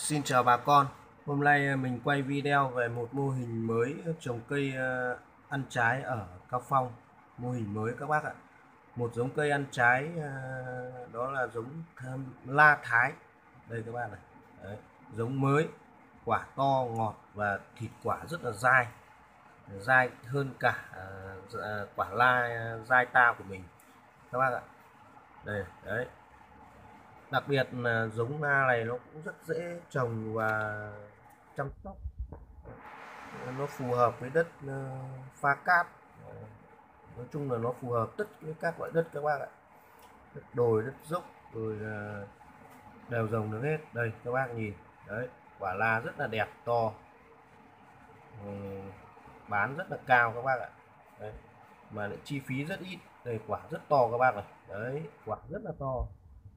Xin chào bà con. Hôm nay mình quay video về một mô hình mới trồng cây ăn trái ở Cao Phong. Mô hình mới các bác ạ. Một giống cây ăn trái đó là giống La Thái. Đây các bạn này. Đấy, giống mới, quả to, ngọt và thịt quả rất là dai. Dai hơn cả quả la dai ta của mình các bác ạ. Đây, đấy. Đặc biệt là giống na này nó cũng rất dễ trồng và chăm sóc, nó phù hợp với đất pha cát. Nói chung là nó phù hợp tất với các loại đất các bác ạ, đất đồi, đất dốc, rồi là đều trồng được hết. Đây các bác nhìn đấy, quả la rất là đẹp to, bán rất là cao các bác ạ. Đấy, mà lại chi phí rất ít. Đây quả rất to các bác này, đấy quả rất là to,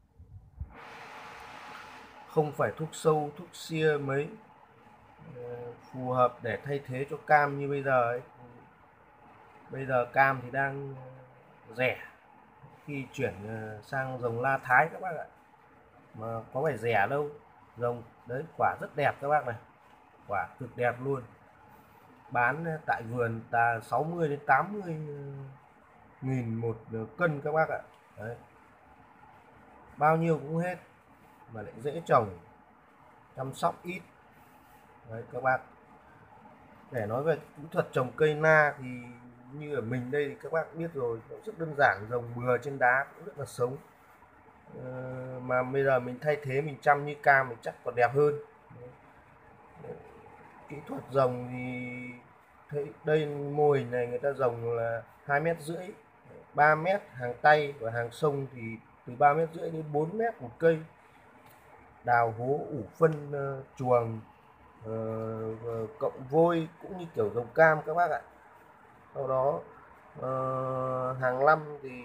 không phải thuốc sâu thuốc xia mấy, phù hợp để thay thế cho cam như bây giờ ấy. Bây giờ cam thì đang rẻ, khi chuyển sang dòng La Thái các bác ạ, mà có phải rẻ đâu, dòng đấy quả rất đẹp các bác này, quả cực đẹp luôn. Bán tại vườn ta 60 đến 80 nghìn một cân các bác ạ. Đấy, bao nhiêu cũng hết, mà lại dễ trồng, chăm sóc ít. Đấy các bác, để nói về kỹ thuật trồng cây na thì như ở mình đây thì các bác biết rồi, nó rất đơn giản, trồng bừa trên đá cũng rất là sống. Mà bây giờ mình thay thế, mình chăm như cam mình chắc còn đẹp hơn. Kỹ thuật trồng thì thấy đây, mô hình này người ta trồng là 2,5 m, 3 m hàng tay, và hàng sông thì từ 3,5 m đến 4 m một cây. Đào hố ủ phân chuồng, cộng vôi cũng như kiểu trồng cam các bác ạ. Sau đó hàng năm thì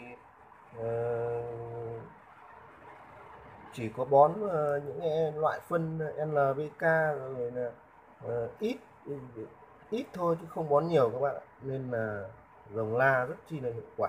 chỉ có bón những loại phân NPK rồi là ít ít thôi, chứ không bón nhiều các bạn ạ, nên là trồng la rất chi là hiệu quả.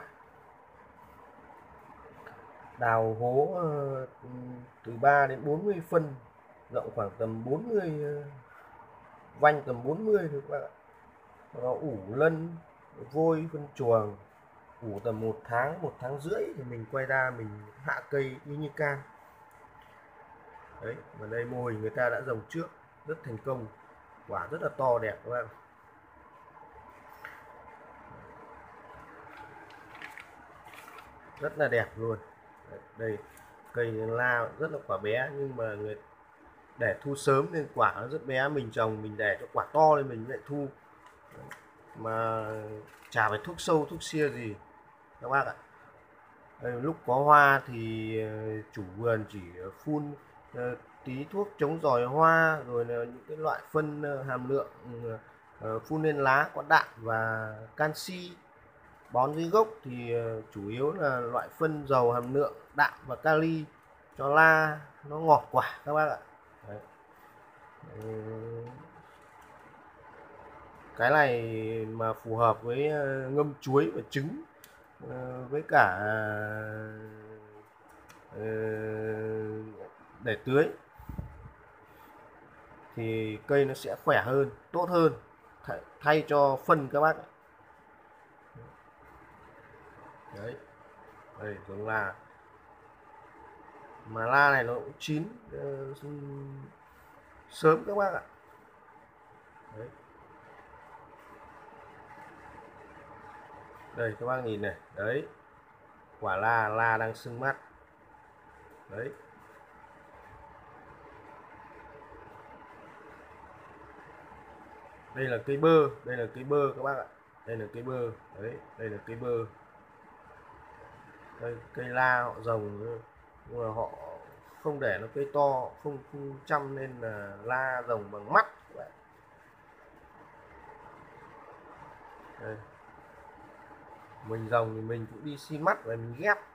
Đào hố từ 3 đến 40 phân, rộng khoảng tầm 40 vanh, tầm 40 thôi các bạn ạ. Nó ủ lân vôi phân chuồng, ủ tầm 1 tháng 1 tháng rưỡi thì mình quay ra mình hạ cây y như cam. Đấy, và đây mô hình người ta đã trồng trước rất thành công, quả rất là to đẹp các bạn, rất là đẹp luôn. Đấy, đây cây la rất là quả bé, nhưng mà người để thu sớm nên quả nó rất bé, mình trồng mình để cho quả to lên mình lại thu. Đấy, mà chả phải thuốc sâu thuốc xia gì các bác ạ. Đây, lúc có hoa thì chủ vườn chỉ phun tí thuốc chống giòi hoa, rồi là những cái loại phân hàm lượng phun lên lá có đạm và canxi. Bón dưới gốc thì chủ yếu là loại phân giàu hàm lượng đạm và kali cho la nó ngọt quả các bác ạ. Đấy. Cái này mà phù hợp với ngâm chuối và trứng, với cả để tưới thì cây nó sẽ khỏe hơn, tốt hơn, thay cho phân các bác. Đấy, đây giống là, mà la này nó cũng chín sớm các bác ạ. Đấy, đây các bác nhìn này, đấy quả la đang sưng mắt. Đấy, đây là cây bơ, đây là cây bơ các bác ạ, đây là cây bơ. Đấy, đây là cây bơ. Đây, cây la họ trồng nhưng mà họ không để nó cây to, không chăm nên là la trồng bằng mắt các bạn. Đây, mình trồng thì mình cũng đi xi mắt và mình ghép.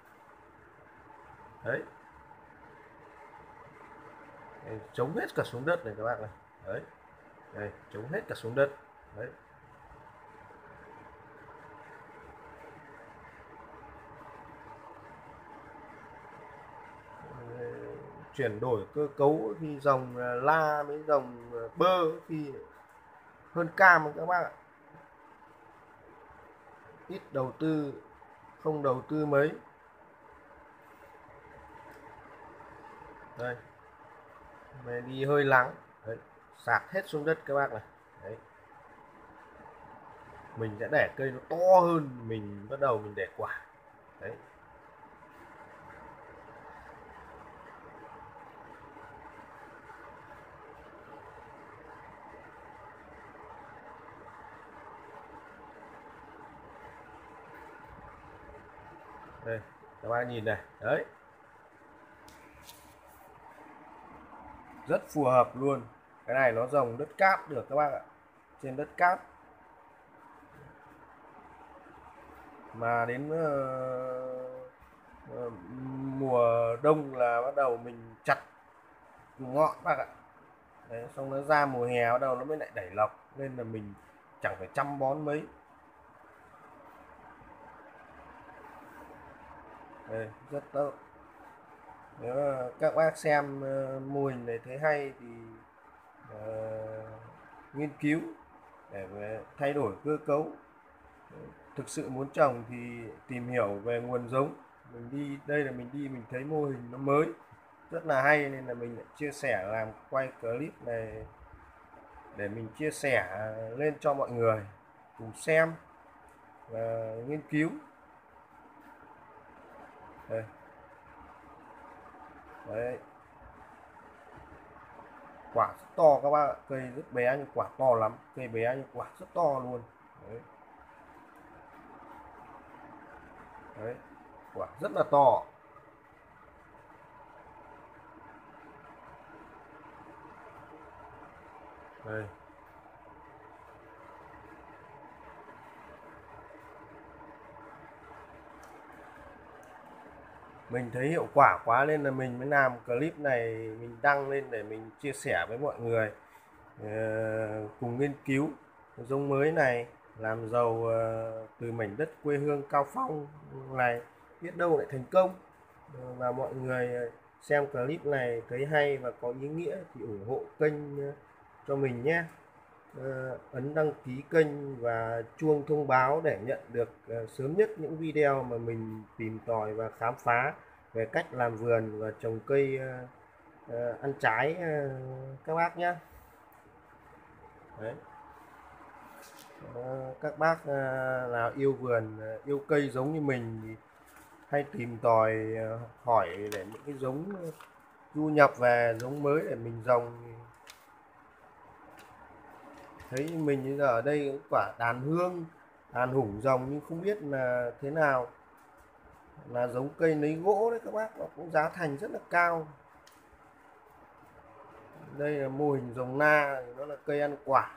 Đấy, đây, chống hết cả xuống đất này các bạn này. Đấy, đây chống hết cả xuống đất. Đấy, chuyển đổi cơ cấu thì dòng la với dòng bơ thì hơn cam các bác ạ. Ít đầu tư, không đầu tư mấy. Đây, này đi hơi lắng đấy, sạt hết xuống đất các bác này. Đấy, mình sẽ để cây nó to hơn, mình bắt đầu mình để quả đấy. Đây các bác nhìn này, đấy rất phù hợp luôn. Cái này nó trồng đất cát được các bác ạ, trên đất cát. Mà đến mùa đông là bắt đầu mình chặt ngọn bác ạ. Đấy, xong nó ra mùa hè bắt đầu nó mới lại đẩy lọc, nên là mình chẳng phải chăm bón mấy. Đây, rất tốt. Nếu các bác xem mô hình này thấy hay thì nghiên cứu để thay đổi cơ cấu. Thực sự muốn trồng thì tìm hiểu về nguồn giống. Mình đi đây là mình thấy mô hình nó mới rất là hay, nên là mình lại chia sẻ, làm quay clip này để mình chia sẻ lên cho mọi người cùng xem và nghiên cứu. Đây. Đấy, quả rất to các bác ạ, cây rất bé nhưng quả to lắm, cây bé nhưng quả rất to luôn. Đấy. Đấy, quả rất là to. Đây. Mình thấy hiệu quả quá nên là mình mới làm clip này, mình đăng lên để mình chia sẻ với mọi người cùng nghiên cứu giống mới này, làm giàu từ mảnh đất quê hương Cao Phong này, biết đâu lại thành công. Và mọi người xem clip này thấy hay và có ý nghĩa thì ủng hộ kênh cho mình nhé. Ấn đăng ký kênh và chuông thông báo để nhận được sớm nhất những video mà mình tìm tòi và khám phá về cách làm vườn và trồng cây ăn trái các bác nhé. Đấy. Các bác nào yêu vườn, yêu cây giống như mình thì hay tìm tòi hỏi để những cái giống du nhập về, giống mới để mình trồng. Thấy mình bây giờ ở đây quả đàn hương, đàn hủng rồng nhưng không biết là thế nào, là giống cây lấy gỗ đấy các bác, nó cũng giá thành rất là cao. Đây là mô hình rồng na, nó là cây ăn quả,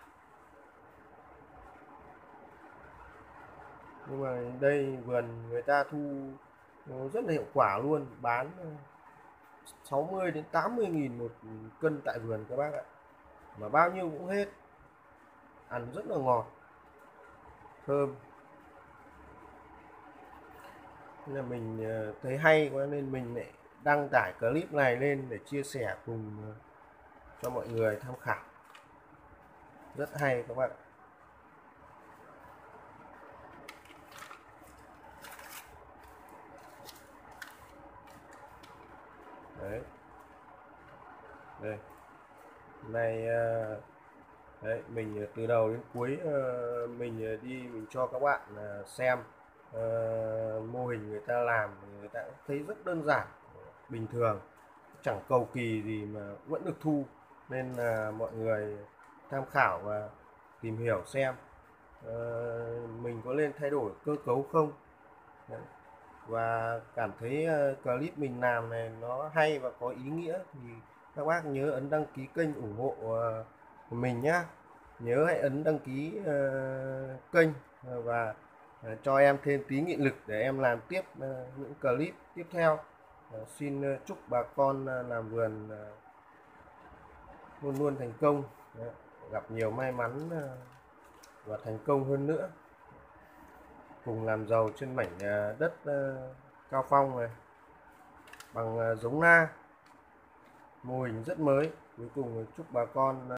nhưng mà đây vườn người ta thu rất là hiệu quả luôn, bán 60 đến 80.000 một cân tại vườn các bác ạ, mà bao nhiêu cũng hết, ăn rất là ngọt, thơm. Nên là mình thấy hay quá nên mình lại đăng tải clip này lên để chia sẻ cùng cho mọi người tham khảo, rất hay các bạn. Đấy, đây này, đấy mình từ đầu đến cuối mình đi mình cho các bạn xem mô hình người ta làm, người ta thấy rất đơn giản, bình thường, chẳng cầu kỳ gì mà vẫn được thu, nên là mọi người tham khảo và tìm hiểu xem mình có nên thay đổi cơ cấu không. Đấy. Và cảm thấy clip mình làm này nó hay và có ý nghĩa thì các bác nhớ ấn đăng ký kênh ủng hộ của mình nhé. Nhớ hãy ấn đăng ký kênh và cho em thêm tí nghị lực để em làm tiếp những clip tiếp theo. Xin chúc bà con làm vườn luôn luôn thành công, gặp nhiều may mắn và thành công hơn nữa, cùng làm giàu trên mảnh đất Cao Phong này bằng giống na. mô hình rất mới. Cuối cùng chúc bà con